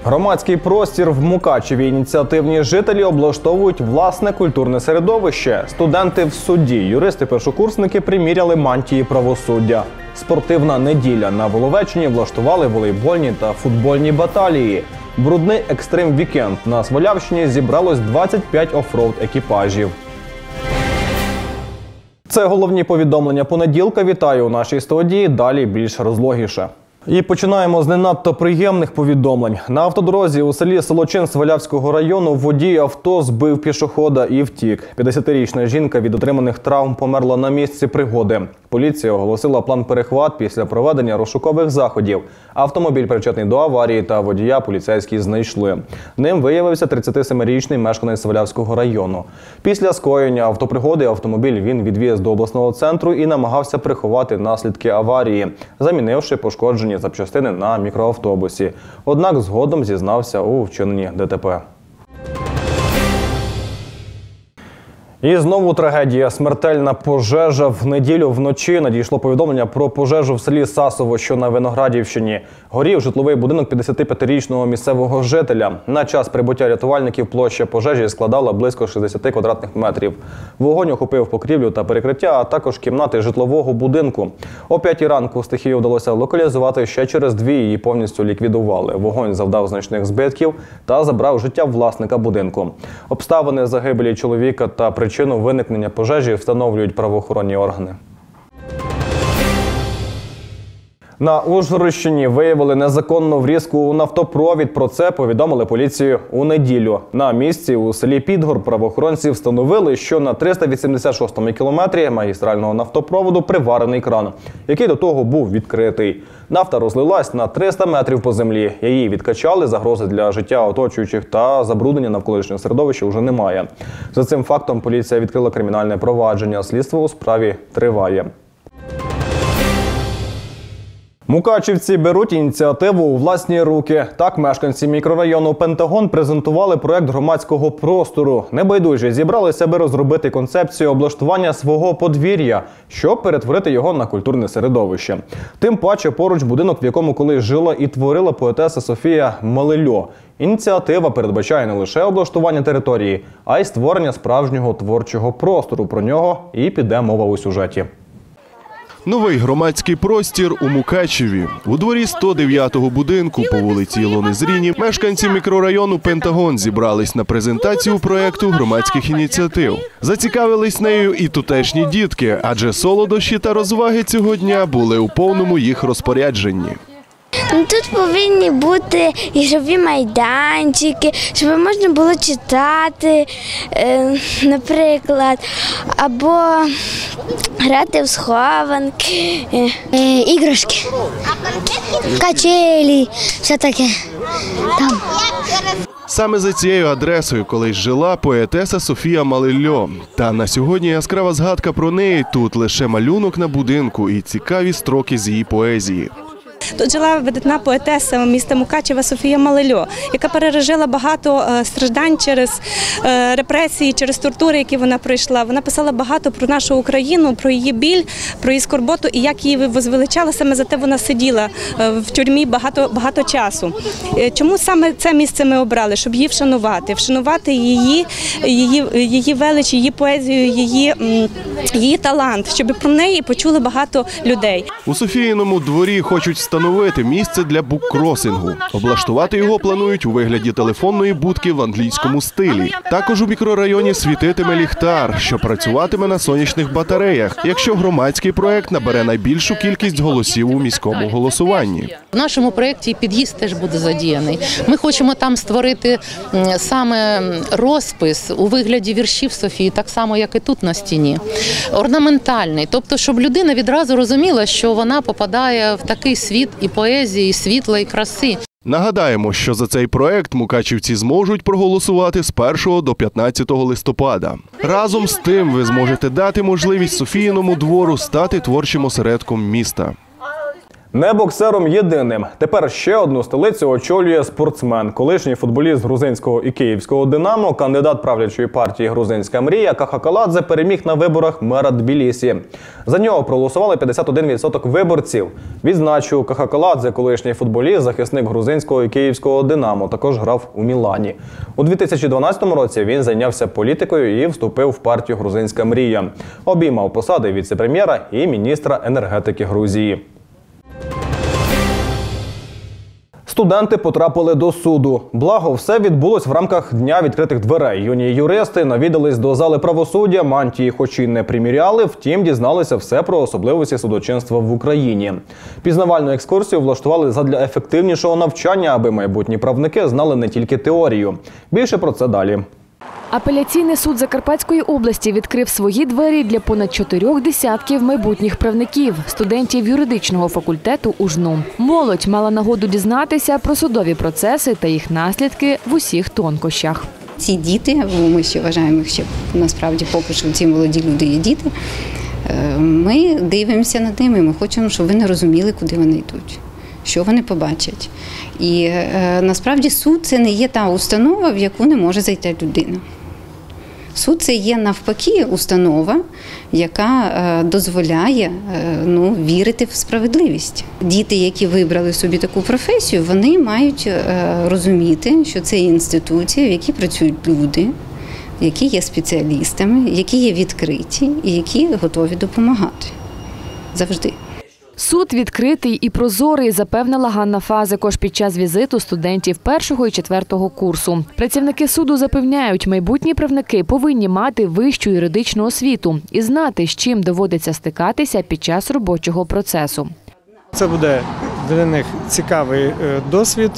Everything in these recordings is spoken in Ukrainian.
Громадський простір в Мукачеві. Ініціативні жителі облаштовують власне культурне середовище. Студенти в суді, юристи-першокурсники приміряли мантії правосуддя. Спортивна неділя. На Воловеччині влаштували волейбольні та футбольні баталії. Брудний екстрим-вікенд. На Свалявщині зібралось 25 оффроуд екіпажів. Це головні повідомлення понеділка. Вітаю у нашій студії. Далі більш розлогіше. І починаємо з не надто приємних повідомлень. На автодорозі у селі Солочин Свалявського району водій авто збив пішохода і втік. 50-річна жінка від отриманих травм померла на місці пригоди. Поліція оголосила план-перехват після проведення розшукових заходів. Автомобіль причетний до аварії та водія поліцейські знайшли. Ним виявився 37-річний мешканець Свалявського району. Після скоєння автопригоди автомобіль він відвіз до обласного центру і намагався приховати наслідки аварії, замінивши пошкоджені запчастини на мікроавтобусі. Однак згодом зізнався у вчиненні ДТП. І знову трагедія. Смертельна пожежа. В неділю вночі надійшло повідомлення про пожежу в селі Сасово, що на Виноградівщині. Горів житловий будинок 55-річного місцевого жителя. На час прибуття рятувальників площа пожежі складала близько 60 квадратних метрів. Вогонь охопив покрівлю та перекриття, а також кімнати житлового будинку. О 5 ранку стихію вдалося локалізувати, ще через 2 її повністю ліквідували. Вогонь завдав значних збитків та забрав життя власника будинку. Обставини загибелі чоловіка та причину виникнення пожежі встановлюють правоохоронні органи. На Ужгородщині виявили незаконну врізку у нафтопровід. Про це повідомили поліцію у неділю. На місці у селі Підгор правоохоронці встановили, що на 386-му кілометрі магістрального нафтопроводу приварений кран, який до того був відкритий. Нафта розлилась на 300 метрів по землі. Її відкачали, загрози для життя оточуючих та забруднення навколишнього середовища вже немає. За цим фактом поліція відкрила кримінальне провадження. Слідство у справі триває. Мукачівці беруть ініціативу у власні руки. Так мешканці мікрорайону Пентагон презентували проект громадського простору. Небайдужі зібралися, аби розробити концепцію облаштування свого подвір'я, щоб перетворити його на культурне середовище. Тим паче поруч будинок, в якому колись жила і творила поетеса Софія Малельо. Ініціатива передбачає не лише облаштування території, а й створення справжнього творчого простору. Про нього і піде мова у сюжеті. Новий громадський простір у Мукачеві. У дворі 109-го будинку по вулиці Ілони Зріні мешканці мікрорайону Пентагон зібрались на презентацію проєкту громадських ініціатив. Зацікавились нею і тутешні дітки, адже солодощі та розваги цього дня були у повному їх розпорядженні. Тут повинні бути ігрові майданчики, щоб можна було читати, наприклад, або грати в схованки. Іграшки, качелі, все таке там. Саме за цією адресою колись жила поетеса Софія Малельо. Та на сьогодні яскрава згадка про неї – тут лише малюнок на будинку і цікаві строки з її поезії. Тут жила видатна поетеса міста Мукачева Софія Малельо, яка пережила багато страждань через репресії, через тортури, які вона пройшла. Вона писала багато про нашу Україну, про її біль, про її скорботу і як її возвеличали. Саме за те вона сиділа в тюрмі багато часу. Чому саме це місце ми обрали? Щоб її вшанувати її велич, її поезію, її талант, щоб про неї почули багато людей. У Софіїному дворі хочуть встановити місце для буккросингу. Облаштувати його планують у вигляді телефонної будки в англійському стилі. Також у мікрорайоні світитиме ліхтар, що працюватиме на сонячних батареях, якщо громадський проект набере найбільшу кількість голосів у міському голосуванні. В нашому проєкті під'їзд теж буде задіяний. Ми хочемо там створити саме розпис у вигляді віршів Софії, так само, як і тут на стіні. Орнаментальний, тобто, щоб людина відразу розуміла, що вона попадає в такий світ і поезії, і світла, і краси. Нагадаємо, що за цей проект мукачівці зможуть проголосувати з 1 до 15 листопада. Разом з тим ви зможете дати можливість Софіїному двору стати творчим осередком міста. Не боксером єдиним. Тепер ще одну столицю очолює спортсмен. Колишній футболіст грузинського і київського «Динамо», кандидат правлячої партії «Грузинська мрія» Кахакаладзе переміг на виборах мера Тбілісі. За нього проголосували 51% виборців. Відзначу, Кахакаладзе, колишній футболіст, захисник грузинського і київського «Динамо», також грав у Мілані. У 2012 році він зайнявся політикою і вступив в партію «Грузинська мрія». Обіймав посади віце-прем'єра і міністра енергетики Грузії. Студенти потрапили до суду. Благо, все відбулось в рамках Дня відкритих дверей. Юні юристи навідались до зали правосуддя, мантії хоч і не приміряли, втім дізналися все про особливості судочинства в Україні. Пізнавальну екскурсію влаштували задля ефективнішого навчання, аби майбутні правники знали не тільки теорію. Більше про це далі. Апеляційний суд Закарпатської області відкрив свої двері для понад 4 десятків майбутніх правників, студентів юридичного факультету УЖНУ. Молодь мала нагоду дізнатися про судові процеси та їх наслідки в усіх тонкощах. Ці діти, ми ще вважаємо їх, що насправді поки що ці молоді люди є діти, ми дивимося над ними, ми хочемо, щоб вони розуміли, куди вони йдуть, що вони побачать. І насправді суд – це не є та установа, в яку не може зайти людина. Суд – це є навпаки установа, яка дозволяє вірити в справедливість. Діти, які вибрали собі таку професію, вони мають розуміти, що це інституція, в якій працюють люди, які є спеціалістами, які є відкриті і які готові допомагати. Завжди. Суд відкритий і прозорий, запевнила Ганна Фазикош під час візиту студентів 1-го і 4-го курсу. Працівники суду запевняють, майбутні правники повинні мати вищу юридичну освіту і знати, з чим доводиться стикатися під час робочого процесу. Це буде для них цікавий досвід,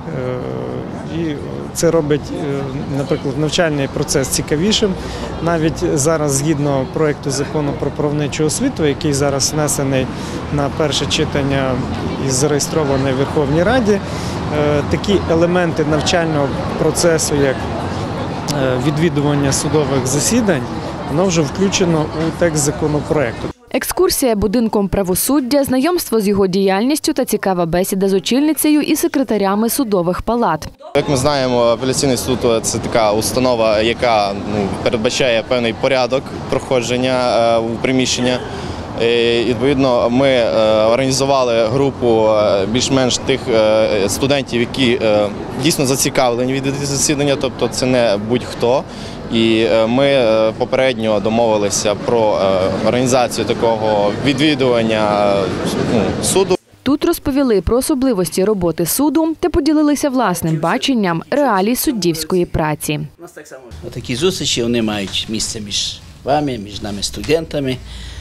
і це робить, наприклад, навчальний процес цікавішим. Навіть зараз, згідно проєкту закону про правничу освіту, який зараз внесений на перше читання і зареєстрований в Верховній Раді, такі елементи навчального процесу, як відвідування судових засідань, воно вже включено у текст законопроєкту. Екскурсія будинком правосуддя, знайомство з його діяльністю та цікава бесіда з очільницею і секретарями судових палат. Як ми знаємо, апеляційний суд – це така установа, яка передбачає певний порядок проходження у приміщення. І, відповідно, ми організували групу більш-менш тих студентів, які дійсно зацікавлені відвідати засідання, тобто це не будь-хто. І ми попередньо домовилися про організацію такого відвідування суду. Тут розповіли про особливості роботи суду та поділилися власним баченням реалій суддівської праці. Такі зустрічі вони мають місце між вами, між нами, студентами.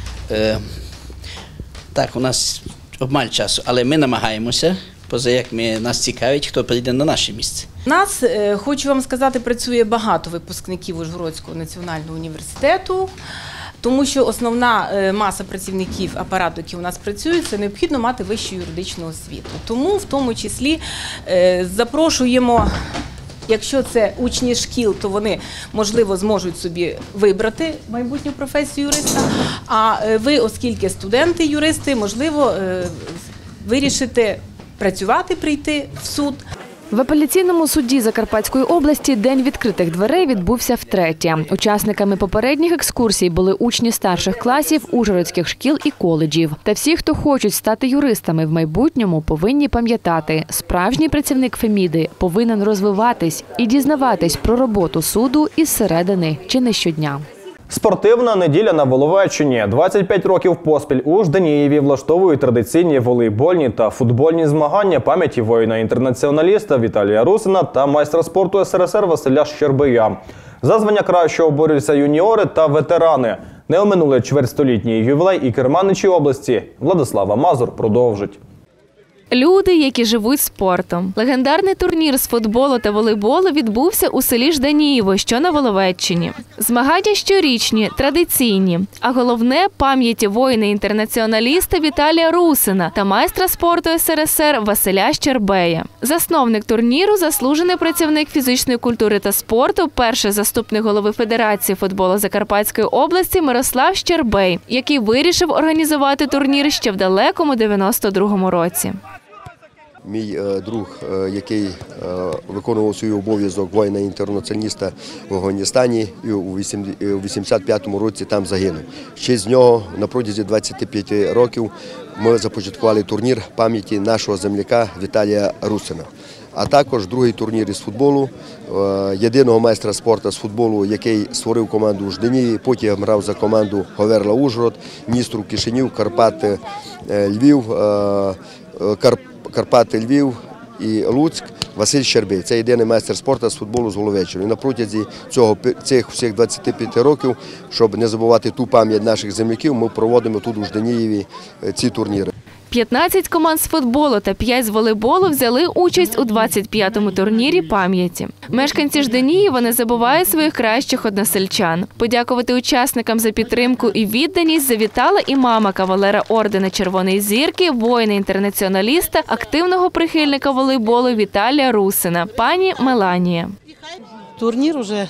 Так, у нас обмаль часу, але ми намагаємося, поза як нас цікавить, хто прийде на наше місце. У нас, хочу вам сказати, працює багато випускників Ужгородського національного університету, тому що основна маса працівників апарату, які у нас працюють, це необхідно мати вищу юридичну освіту. Тому в тому числі запрошуємо, якщо це учні шкіл, то вони, можливо, зможуть собі вибрати майбутню професію юриста, а ви, оскільки студенти-юристи, можливо, вирішите працювати, прийти в суд. В апеляційному суді Закарпатської області День відкритих дверей відбувся втретє. Учасниками попередніх екскурсій були учні старших класів ужгородських шкіл і коледжів. Та всі, хто хочуть стати юристами в майбутньому, повинні пам'ятати, справжній працівник Феміди повинен розвиватись і дізнаватись про роботу суду із середини чи не щодня. Спортивна неділя на Воловеччині. 25 років поспіль у Жданієві влаштовують традиційні волейбольні та футбольні змагання пам'яті воїна-інтернаціоналіста Віталія Русина та майстра спорту СРСР Василя Щербия. За звання кращого борються юніори та ветерани. Не оминули чвертьстолітній ювілей і керманичі області. Владислава Мазур продовжить. Люди, які живуть спортом. Легендарний турнір з футболу та волейболу відбувся у селі Жданієво, що на Воловеччині. Змагання щорічні, традиційні, а головне – пам'яті воїна-інтернаціоналіста Віталія Русина та майстра спорту СРСР Василя Щербея. Засновник турніру – заслужений працівник фізичної культури та спорту, перший заступник голови Федерації футболу Закарпатської області Мирослав Щербей, який вирішив організувати турнір ще в далекому 92-му році. Мій друг, який виконував свій обов'язок воїна-інтернаціоналіста в Афганістані, у 85-му році там загинув. Ще з нього на протязі 25 років ми започаткували турнір пам'яті нашого земляка Віталія Русина. А також другий турнір із футболу, єдиного майстра спорту з футболу, який створив команду у Жданієві, потім грав за команду Говерла Ужгород, Дністру Кишинів, Карпати Львів, Карпати Львів і Луцьк Василь Щербей. Це єдиний майстер спорту з футболу з Воловеччини. І на протязі цих всіх 25 років, щоб не забувати ту пам'ять наших земляків, ми проводимо тут у Жданієві ці турніри. 15 команд з футболу та 5 з волейболу взяли участь у 25-му турнірі пам'яті. Мешканці Жданієва не забувають своїх кращих односельчан. Подякувати учасникам за підтримку і відданість завітала і мама кавалера ордена Червоної зірки, воїна-інтернаціоналіста, активного прихильника волейболу Віталія Русина, пані Меланія. Турнір вже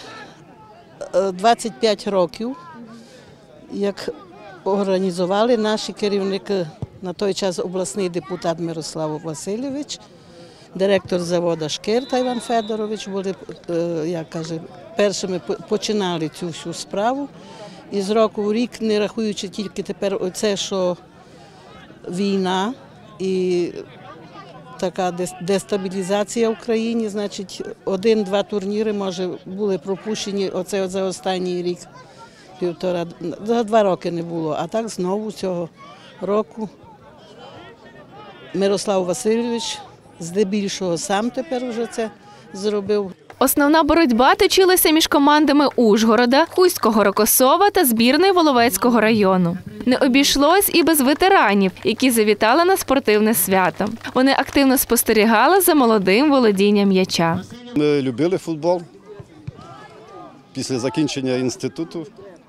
25 років, як організували наші керівники. На той час обласний депутат Мирослав Васильович, директор заводу Шкирта Іван Федорович були, як каже, першими починали цю всю справу. І з року в рік, не рахуючи тільки тепер оце, що війна і така дестабілізація в країні, значить, 1-2 турніри, може, були пропущені оце за останній рік, півтора, за 2 роки не було, а так знову цього року Мирослав Васильович здебільшого сам тепер вже це зробив. Основна боротьба точилася між командами Ужгорода, Хуського Рокосова та збірної Воловецького району. Не обійшлось і без ветеранів, які завітали на спортивне свято. Вони активно спостерігали за молодим володінням м'яча. Ми любили футбол. Після закінчення інституту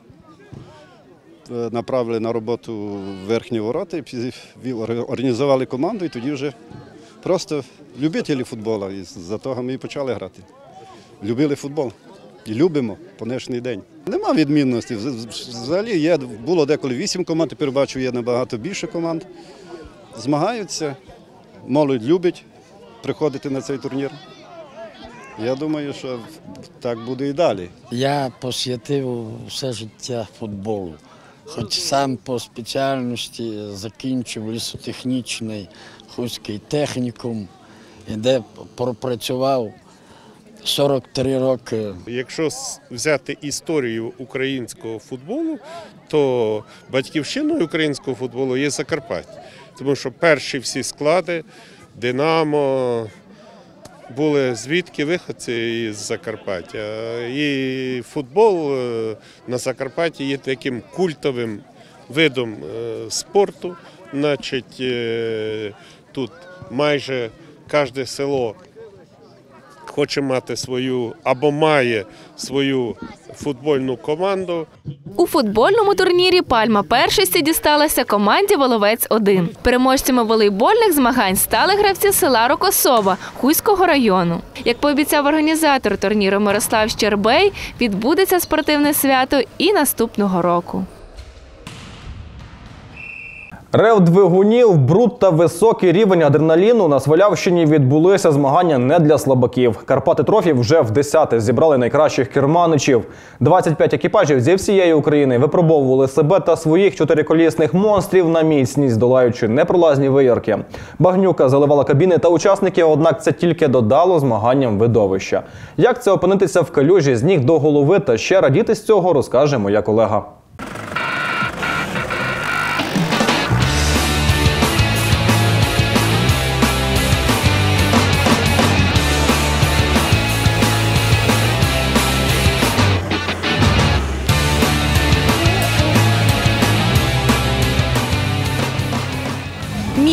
направили на роботу в Верхні Ворота, організували команду і тоді вже просто любителі футболу. І за того ми і почали грати. Любили футбол і любимо по днешній день. Нема відмінності. Взагалі було деколи 8 команд, тепер бачу, є набагато більше команд. Змагаються, молодь любить приходити на цей турнір. Я думаю, що так буде і далі. Я посвятив все життя футболу. Хоч сам по спеціальності закінчив лісотехнічний Хуський технікум, де пропрацював 43 роки. Якщо взяти історію українського футболу, то батьківщиною українського футболу є Закарпаття. Тому що перші всі склади «Динамо» були звідки виходці із Закарпаття. І футбол на Закарпатті є таким культовим видом спорту. Значить, тут майже кожне село хоче мати свою або має свою футбольну команду. У футбольному турнірі пальма першості дісталася команді «Воловець-1». Переможцями волейбольних змагань стали гравці села Рокосова Хуського району. Як пообіцяв організатор турніру Мирослав Щербей, відбудеться спортивне свято і наступного року. Рев двигунів, бруд та високий рівень адреналіну на Свалявщині відбулися змагання не для слабаків. Карпати Трофі вже в 10-те зібрали найкращих керманичів. 25 екіпажів зі всієї України випробовували себе та своїх чотириколісних монстрів на міцність, долаючи непролазні виярки. Багнюка заливала кабіни та учасники, однак це тільки додало змаганням видовища. Як це опинитися в калюжі з ніг до голови та ще радіти з цього, розкаже моя колега.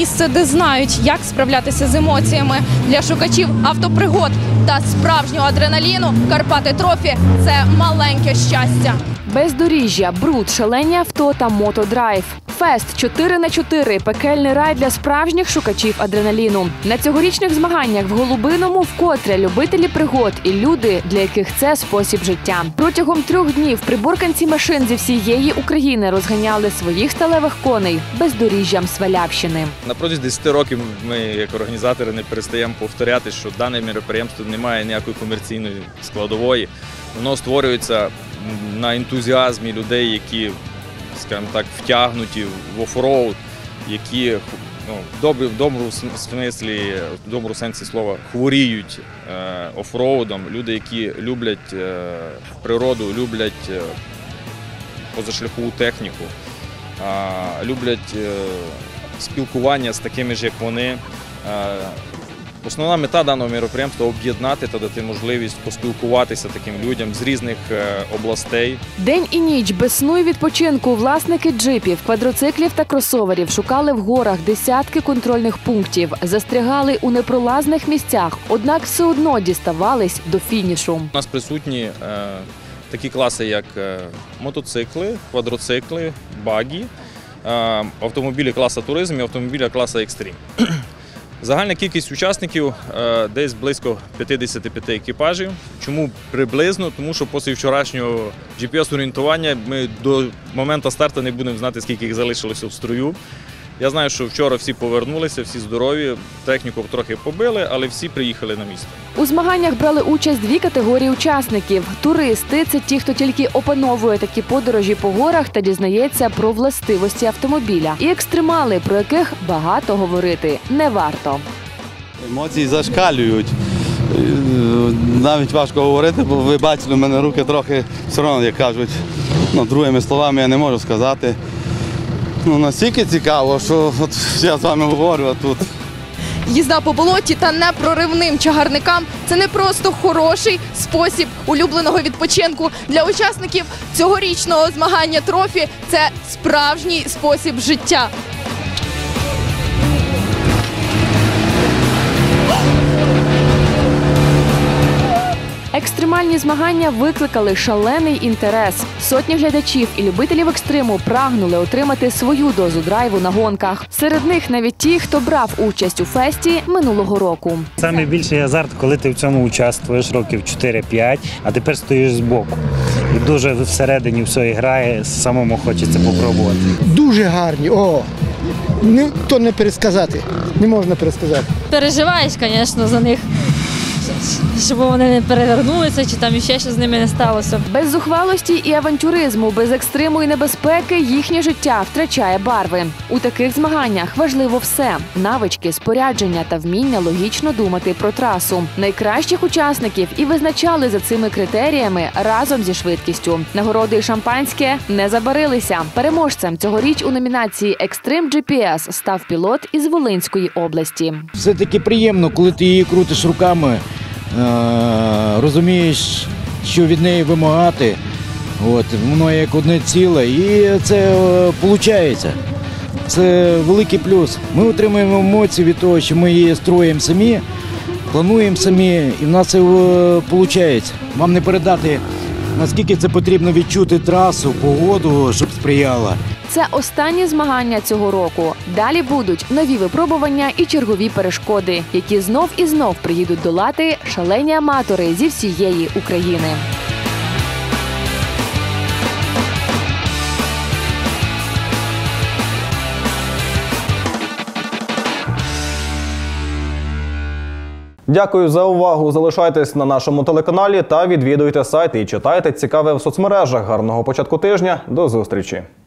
місце, де знають, як справлятися з емоціями. Для шукачів автопригод та справжнього адреналіну Карпати Трофі – це маленьке щастя. Бездоріжжя, бруд, шалені авто та мотодрайв. Фест 4х4 – пекельний рай для справжніх шукачів адреналіну. На цьогорічних змаганнях в Голубиному вкотре любителі пригод і люди, для яких це спосіб життя. Протягом 3 днів приборканці машин зі всієї України розганяли своїх сталевих коней бездоріжжям Свалявщини. На протязі 10 років ми, як організатори, не перестаємо повторяти, що дане мероприємство не має ніякої комерційної складової. Воно створюється на ентузіазмі людей, які, скажімо так, втягнуті в оффроуд, які в доброму сенсі слова хворіють оффроудом. Люди, які люблять природу, люблять позашляхову техніку, люблять спілкування з такими ж, як вони. Основна мета даного мероприємства – об'єднати та дати можливість поспілкуватися таким людям з різних областей. День і ніч без сну і відпочинку власники джипів, квадроциклів та кросоверів шукали в горах десятки контрольних пунктів, застрягали у непролазних місцях, однак все одно діставались до фінішу. У нас присутні такі класи, як мотоцикли, квадроцикли, багі, автомобілі класу туризм і автомобілі класу екстрім. Загальна кількість учасників десь близько 55 екіпажів. Чому приблизно? Тому що після вчорашнього GPS-орієнтування ми до моменту старту не будемо знати, скільки їх залишилося в строю. Я знаю, що вчора всі повернулися, всі здорові, техніку трохи побили, але всі приїхали на місце. У змаганнях брали участь 2 категорії учасників. Туристи – це ті, хто тільки опановує такі подорожі по горах та дізнається про властивості автомобіля. І екстремали, про яких багато говорити не варто. Емоції зашкалюють. Навіть важко говорити, бо ви бачили, у мене руки трохи все одно, як кажуть, другими словами я не можу сказати. Настільки цікаво, що от я з вами говорю, а тут. Їзда по болоті та непроривним чагарникам – це не просто хороший спосіб улюбленого відпочинку. Для учасників цьогорічного змагання трофі – це справжній спосіб життя. Екстремальні змагання викликали шалений інтерес. Сотні глядачів і любителів екстриму прагнули отримати свою дозу драйву на гонках. Серед них навіть ті, хто брав участь у фесті минулого року. Найбільший азарт, коли ти в цьому участвуєш років 4-5, а тепер стоїш збоку. І дуже всередині все грає, самому хочеться попробувати. Дуже гарні, ніхто не пересказати, не можна пересказати. Переживаєш, звісно, за них. Щоб вони не перевернулися, чи там ще щось з ними не сталося. Без зухвалості і авантюризму, без екстриму і небезпеки їхнє життя втрачає барви. У таких змаганнях важливо все – навички, спорядження та вміння логічно думати про трасу. Найкращих учасників і визначали за цими критеріями разом зі швидкістю. Нагороди і шампанське не забарилися. Переможцем цьогоріч у номінації «Екстрим GPS» став пілот із Волинської області. Все-таки приємно, коли ти її крутиш руками, розумієш, що від неї вимагати, воно як одне ціле, і це виходить. Це великий плюс. Ми отримуємо емоції від того, що ми її строїмо самі, плануємо самі, і в нас це виходить. Вам не передати, наскільки це потрібно відчути трасу, погоду, щоб сприяла. Це останні змагання цього року. Далі будуть нові випробування і чергові перешкоди, які знов і знов приїдуть долати шалені аматори зі всієї України. Дякую за увагу. Залишайтесь на нашому телеканалі та відвідуйте сайт і читайте цікаве в соцмережах. Гарного початку тижня. До зустрічі!